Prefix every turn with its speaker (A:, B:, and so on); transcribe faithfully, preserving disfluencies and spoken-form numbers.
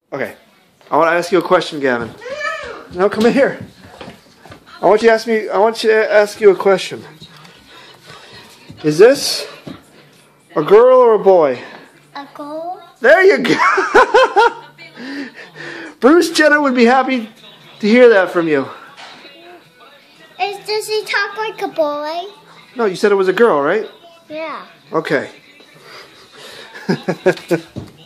A: Okay. I want to ask you a question, Gavin. No, come in here. I want you to ask me. I want you to ask you a question. Is this a girl or a boy?
B: A girl.
A: There you go. Bruce Jenner would be happy to hear that from you.
B: Is, does he talk like a boy?
A: No, you said it was a girl, right?
B: Yeah.
A: Okay.